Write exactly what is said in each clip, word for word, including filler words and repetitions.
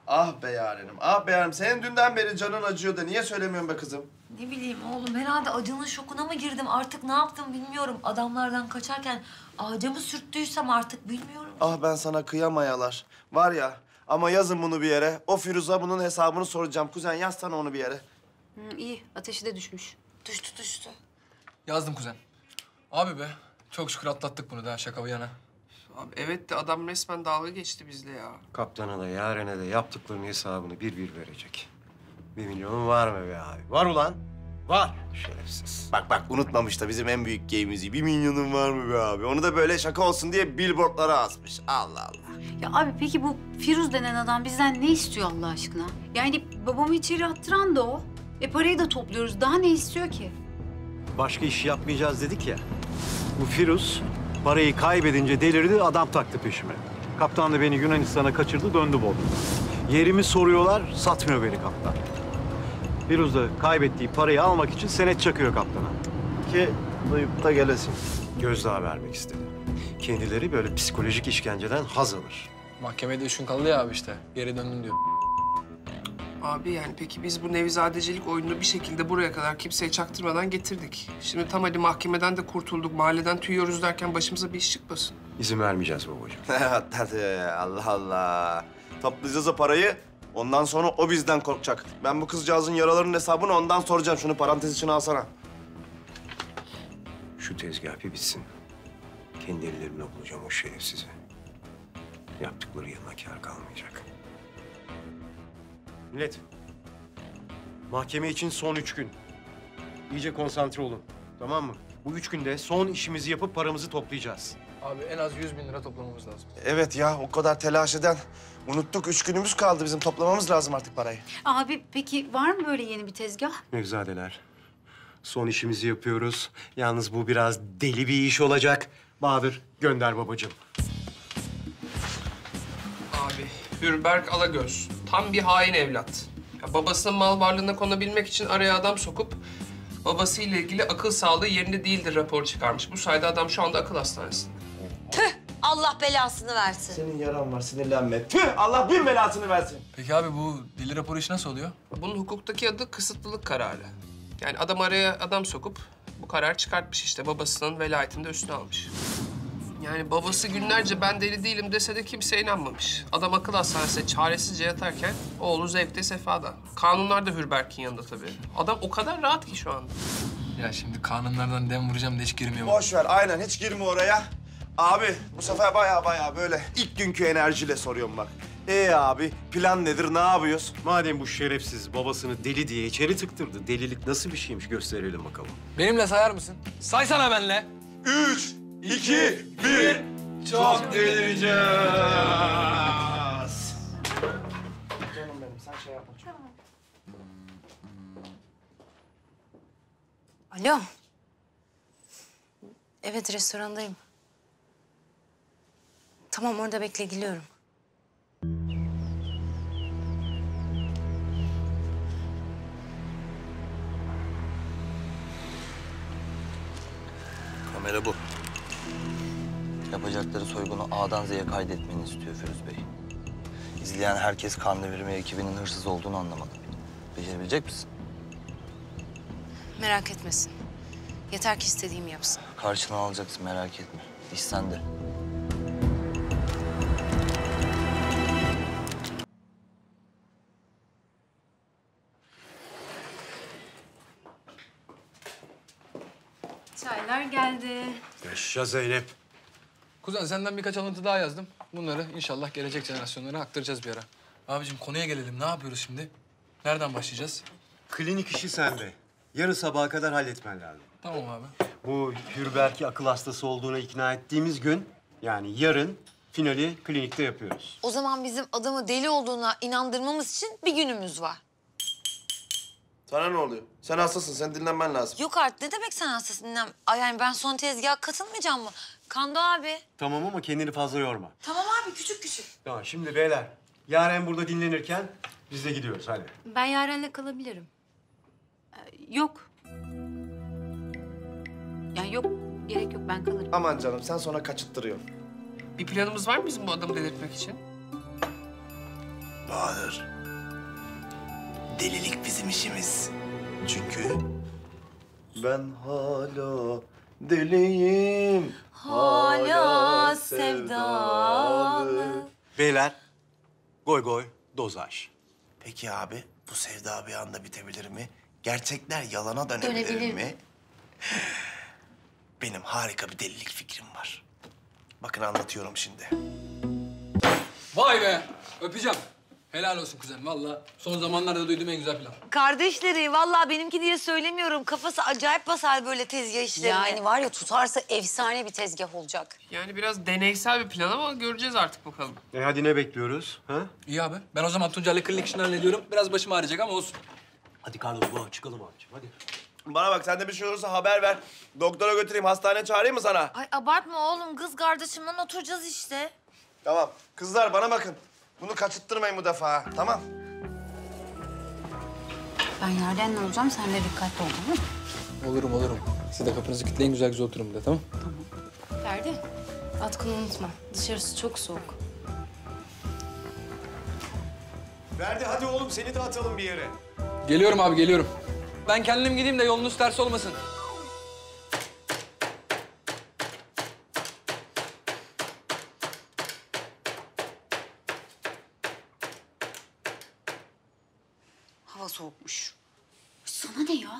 Ah be yarenim, ah be yarenim. Senin dünden beri canın acıyor da niye söylemiyorsun be kızım? Ne bileyim oğlum, herhalde acının şokuna mı girdim? Artık ne yaptım bilmiyorum. Adamlardan kaçarken ağaca mı sürttüysem artık bilmiyorum. Ah ben sana kıyamayalar. Var ya, ama yazın bunu bir yere. O Firuz'a bunun hesabını soracağım. Kuzen yazsana onu bir yere. Hı, iyi, ateşi de düşmüş. Düştü düştü. Yazdım kuzen. Abi be, çok şükür atlattık bunu da şaka bir yana. Abi evet de adam resmen dalga geçti bizle ya. Kaptana da Yaren'e de yaptıklarının hesabını bir bir verecek. Bir milyonun var mı be abi? Var ulan. Var. Şerefsiz. Bak bak unutmamış da bizim en büyük geyimizi. Bir milyonun var mı be abi? Onu da böyle şaka olsun diye billboardlara asmış. Allah Allah. Ya abi peki bu Firuz denen adam bizden ne istiyor Allah aşkına? Yani babamı içeri attıran da o. E parayı da topluyoruz. Daha ne istiyor ki? Başka iş yapmayacağız dedik ya. Bu Firuz parayı kaybedince delirdi, adam taktı peşime. Kaptan da beni Yunanistan'a kaçırdı, döndü Bodrum'a. Yerimi soruyorlar, satmıyor beni kaptan. Firuz da kaybettiği parayı almak için senet çakıyor kaptana. Ki duyup da gelesin. Gözdağı vermek istedi. Kendileri böyle psikolojik işkenceden haz alır. Mahkemede üç gün kaldı ya abi işte. Geri döndüm diyor. Abi yani peki biz bu nevizadecilik oyununu bir şekilde buraya kadar kimseye çaktırmadan getirdik. Şimdi tam hadi mahkemeden de kurtulduk, mahalleden tüyüyoruz derken başımıza bir iş çıkmasın. İzin vermeyeceğiz babacığım. Hadi Allah Allah. Toplayacağız o parayı. Ondan sonra o bizden korkacak. Ben bu kızcağızın yaralarının hesabını ondan soracağım. Şunu parantez içine alsana. Şu tezgah bir bitsin. Kendi ellerimle bulacağım o şerefsizi. Yaptıkları yanına kâr kalmayacak. Millet, mahkeme için son üç gün. İyice konsantre olun, tamam mı? Bu üç günde son işimizi yapıp paramızı toplayacağız. Abi en az yüz bin lira toplamamız lazım. Evet ya, o kadar telaş eden. Unuttuk, üç günümüz kaldı bizim. Toplamamız lazım artık parayı. Abi peki var mı böyle yeni bir tezgah? Nevzadeler, son işimizi yapıyoruz. Yalnız bu biraz deli bir iş olacak. Bahadır, gönder babacığım. Abi Hürberk Alagöz tam bir hain evlat. Ya, babasının mal varlığına konabilmek için araya adam sokup babasıyla ilgili akıl sağlığı yerinde değildir raporu çıkarmış. Bu sayede adam şu anda akıl hastanesinde. Tüh! Allah belasını versin. Senin yaran var, sinirlenme. Tüh! Allah bin belasını versin. Peki abi bu deli raporu işi nasıl oluyor? Bunun hukuktaki adı kısıtlılık kararı. Yani adam araya adam sokup bu karar çıkartmış işte. Babasının velayetini de üstüne almış. Yani babası günlerce ben deli değilim dese de kimse inanmamış. Adam akıl hastanesinde çaresizce yatarken oğlu zevkte sefada. Kanunlar da Hürberk'in yanında tabii. Adam o kadar rahat ki şu anda. Ya şimdi kanunlardan dem vuracağım da hiç girmiyor. Boş ver, aynen. Hiç girme oraya. Abi, bu sefer baya baya böyle ilk günkü enerjiyle soruyorum bak. Ee abi, plan nedir, ne yapıyoruz? Madem bu şerefsiz babasını deli diye içeri tıktırdı, delilik nasıl bir şeymiş gösterelim bakalım. Benimle sayar mısın? Saysana benle. Üç, iki, bir. Çok delireceğiz. Canım benim, sen şey yapma. Alo. Evet, restorandayım. Tamam, orada bekle, geliyorum. Kamera bu. Yapacakları soygunu A'dan Z'ye kaydetmeni istiyor Firuz Bey. İzleyen herkes Karnevirme ekibinin hırsız olduğunu anlamalı. Becerebilecek misin? Merak etmesin. Yeter ki istediğimi yapsın. Karşına alacaksın, merak etme. İş sende. Çaylar geldi. Yaşa Zeynep. Kuzen senden birkaç alıntı daha yazdım. Bunları inşallah gelecek jenerasyonlara aktaracağız bir ara. Abicim konuya gelelim. Ne yapıyoruz şimdi? Nereden başlayacağız? Klinik işi sende. Yarın sabaha kadar halletmen lazım. Tamam abi. Bu Hürberk'i akıl hastası olduğuna ikna ettiğimiz gün, yani yarın finali klinikte yapıyoruz. O zaman bizim adamı deli olduğuna inandırmamız için bir günümüz var. Sana ne oluyor? Sen hastasın, sen dinlenmen lazım. Yok artık, ne demek sen hastasın? Nem- Ay yani ben son tezgaha katılmayacağım mı? Kando abi. Tamam ama kendini fazla yorma. Tamam abi, küçük küçük. Tamam, şimdi beyler, Yaren burada dinlenirken biz de gidiyoruz, hadi. Ben Yaren'le kalabilirim. Ee, yok. Yani yok, gerek yok. Ben kalırım. Aman canım, sen sonra kaçıttırıyorsun. Bir planımız var mı bizim bu adamı delirtmek için? Bahadır. Delilik bizim işimiz. Çünkü ben hala deliyim. Hala sevdalı. Beyler, goy goy, dozaj. Peki abi, bu sevda bir anda bitebilir mi? Gerçekler yalana dönebilir Dönebilir mi? Benim harika bir delilik fikrim var. Bakın anlatıyorum şimdi. Vay be! Öpeceğim. Helal olsun kuzen. Vallahi son zamanlarda duyduğum en güzel plan. Kardeşleri vallahi benimki diye söylemiyorum. Kafası acayip basar böyle tezgah işlerine. Yani var ya tutarsa efsane bir tezgah olacak. Yani biraz deneysel bir plan ama göreceğiz artık bakalım. E hadi ne bekliyoruz? Ha? İyi abi. Ben o zaman Tuncay'la klinik işini hallediyorum. Biraz başım ağrıyacak ama olsun. Hadi Carlos, bu çıkalım abiciğim, hadi. Bana bak, sende bir şey olursa haber ver. Doktora götüreyim, hastaneye çağırayım mı sana? Ay abartma oğlum. Kız kardeşimle oturacağız işte. Tamam. Kızlar bana bakın. Bunu kaçırttırmayın bu defa, ha, tamam? Ben yerden ne olacağım? Sen de dikkatli ol, tamam mı? Olurum olurum. Siz de kapınızı kilitleyin, güzel güzel oturun bir de, tamam? Ferdi, atkını unutma. Dışarısı çok soğuk. Verdi, hadi oğlum seni de atalım bir yere. Geliyorum abi, geliyorum. Ben kendim gideyim de yolunuz ters olmasın. Hava soğukmuş. Sana ne ya?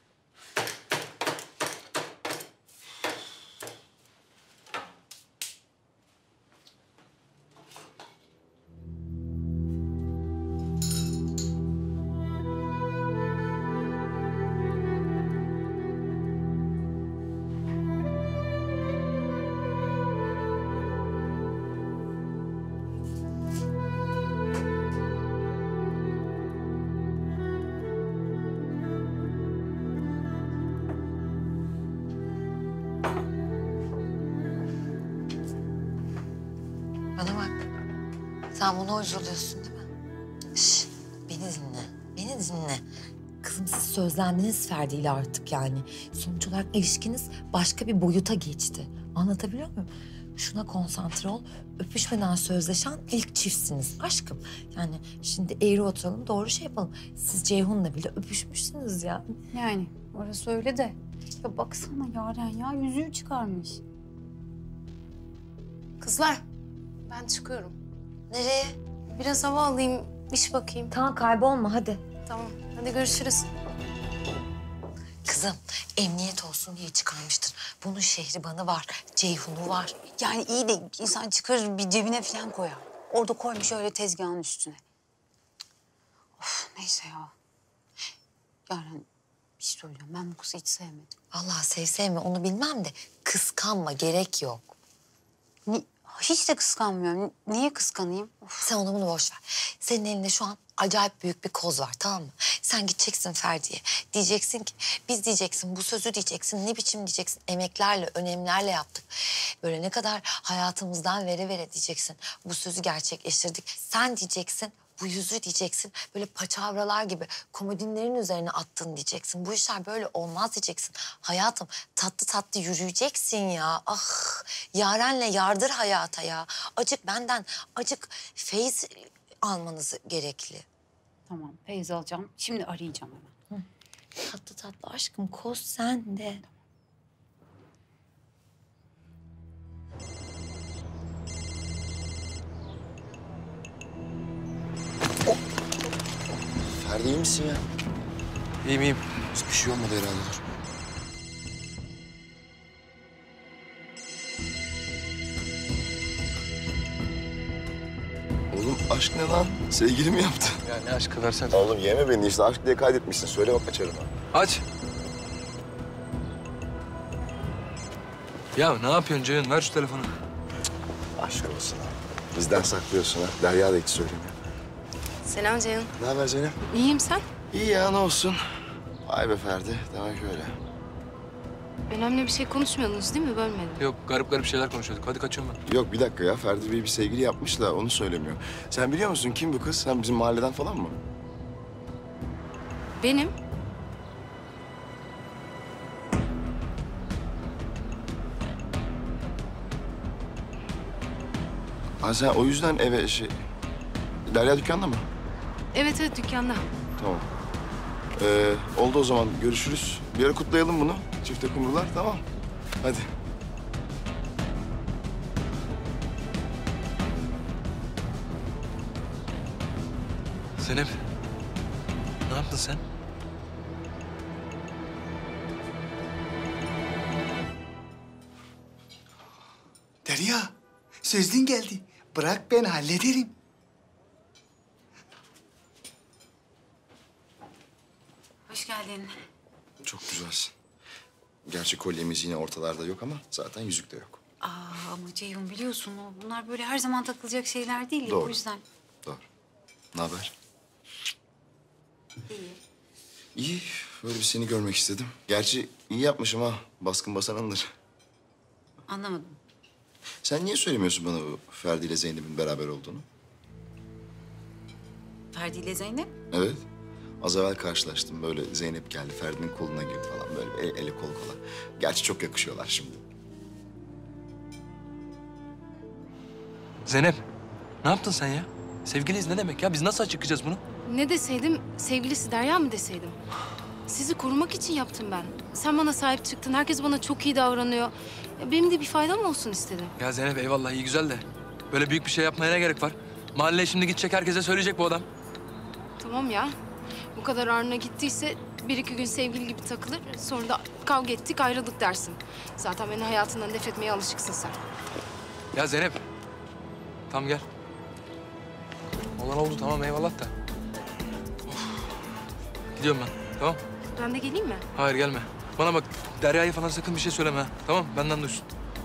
Bana bak. Sen buna uyguluyorsun değil mi? Şş, beni dinle. Beni dinle. Kızım siz sözlendiniz Ferdi ile artık yani. Sonuç olarak ilişkiniz başka bir boyuta geçti. Anlatabiliyor muyum? Şuna konsantre ol. Öpüşmeden sözleşen ilk çiftsiniz aşkım. Yani şimdi eğri oturalım, doğru şey yapalım. Siz Ceyhun'la bile öpüşmüşsünüz ya. Yani orası öyle de. Ya baksana Yaren ya, yüzüğü çıkarmış. Kızlar, ben çıkıyorum. Nereye? Biraz hava alayım, iş bakayım. Tamam kaybolma hadi. Tamam, hadi görüşürüz. Kızım emniyet olsun diye çıkarmıştır. Bunun şehribanı var, Ceyhun'u var. Yani iyi de insan çıkarır bir cebine falan koyar. Orada koymuş öyle tezgahın üstüne. Of neyse ya. Yaren bir şey söyleyeceğim. Ben bu kızı hiç sevmedim. Allah sev sevme onu bilmem de kıskanma gerek yok. Ni hiç de kıskanmıyorum. Niye kıskanayım? Of. Sen onu bunu boş ver. Senin elinde şu an acayip büyük bir koz var tamam mı? Sen gideceksin Ferdi'ye. Diyeceksin ki biz diyeceksin bu sözü diyeceksin. Ne biçim diyeceksin emeklerle, önemlerle yaptık. Böyle ne kadar hayatımızdan vere vere diyeceksin. Bu sözü gerçekleştirdik. Sen diyeceksin bu yüzü diyeceksin. Böyle paçavralar gibi komodinlerin üzerine attın diyeceksin. Bu işler böyle olmaz diyeceksin. Hayatım tatlı tatlı yürüyeceksin ya. Ah Yaren'le yardır hayata ya. Acık benden acık feyiz almanız gerekli. Tamam Feyz alacağım. Şimdi arayacağım hemen. Tatlı tatlı aşkım koz sende. Ferdi iyi misin ya? İyiyim iyiyim. Bir şey olmadı herhalde. Dur. Oğlum aşk ne lan? Sevgili mi yaptı? Ya ne aşkı versen. Oğlum yeme beni işte aşk diye kaydetmişsin. Söyle bak açarım ha. Aç. Ya ne yapıyorsun Ceyhun? Ver şu telefonu. Aşk olsun ha. Bizden saklıyorsun ha. Derya da hiç söylemiyor. Selam Ceyhun. Ne haber Zeynep? İyiyim sen? İyi ya ne olsun. Vay be Ferdi. Demek öyle. Önemli bir şey konuşmuyordunuz değil mi? Bölmedim. Yok garip garip şeyler konuşuyorduk. Hadi kaçıyorum ben. Yok bir dakika ya. Ferdi Bey bir sevgili yapmış da onu söylemiyor. Sen biliyor musun kim bu kız? Sen bizim mahalleden falan mı? Benim? Ha sen o yüzden eve şey... Derya dükkanda mı? Evet evet dükkanda. Tamam. Ee, oldu o zaman. Görüşürüz. Bir ara kutlayalım bunu. Çifte kumrular. Tamam. Hadi. Zeynep, ne yaptın sen? Derya, sözlün geldi. Bırak ben hallederim. Hoş geldin. Çok güzelsin. Gerçi kolyemiz yine ortalarda yok ama zaten yüzük de yok. Aa, ama Ceyhun biliyorsun o bunlar böyle her zaman takılacak şeyler değil ya, Doğru. o yüzden. Doğru. Ne haber? İyi. İyi. Böyle bir seni görmek istedim. Gerçi iyi yapmışım ha. Baskın basanındır. Anlamadım. Sen niye söylemiyorsun bana bu Ferdi ile Zeynep'in beraber olduğunu? Ferdi ile Zeynep? Evet. Az evvel karşılaştım. Böyle Zeynep geldi, Ferdi'nin koluna girdi falan. Böyle el, ele kol kola. Gerçi çok yakışıyorlar şimdi. Zeynep, ne yaptın sen ya? Sevgiliyiz ne demek ya? Biz nasıl açıklayacağız bunu? Ne deseydim, sevgilisi Derya mı deseydim? Sizi korumak için yaptım ben. Sen bana sahip çıktın, herkes bana çok iyi davranıyor. Ya benim de bir faydam olsun istedim. Ya Zeynep eyvallah iyi güzel de böyle büyük bir şey yapmaya ne gerek var? Mahalleye şimdi gidecek herkese söyleyecek bu adam. Tamam ya, bu kadar ağrına gittiyse bir iki gün sevgili gibi takılır. Sonra da kavga ettik, ayrıldık dersin. Zaten beni hayatından def etmeye alışıksın sen. Ya Zeynep, tamam gel. Olan oldu tamam eyvallah da. Of. Gidiyorum ben, tamam? Ben de geleyim mi? Hayır gelme. Bana bak Derya'ya falan sakın bir şey söyleme ha. Tamam benden duysun.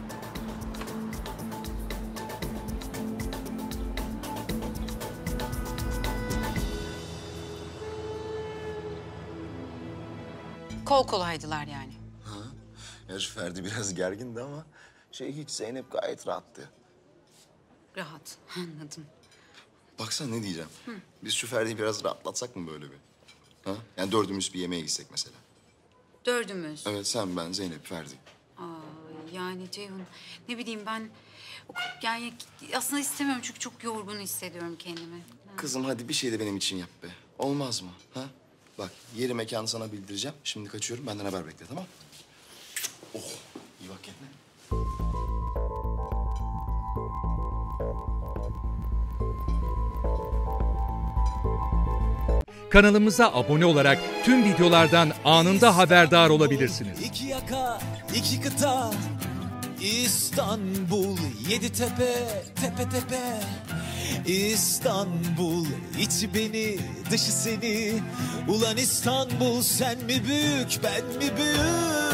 Kol kolaydılar yani. Gerçi Ferdi biraz gergindi ama şey hiç Zeynep gayet rahattı. Rahat, anladım. Baksana ne diyeceğim. Biz şu Ferdi'yi biraz rahatlatsak mı böyle bir? Ha? Yani dördümüz bir yemeğe gitsek mesela. Dördümüz. Evet sen, ben, Zeynep, Ferdi. Aa, yani Ceyhun ne bileyim ben yani aslında istemiyorum çünkü çok yorgun hissediyorum kendimi. Ha. Kızım hadi bir şey de benim için yap be. Olmaz mı? Ha? Bak yeri mekanı sana bildireceğim. Şimdi kaçıyorum benden haber bekle tamam? Oh iyi bak kendine. Kanalımıza abone olarak tüm videolardan anında haberdar olabilirsiniz. İki yaka, iki kıta, İstanbul, yedi tepe, tepe tepe. İstanbul, içi beni, dışı seni. Ulan İstanbul, sen mi büyük, ben mi büyük?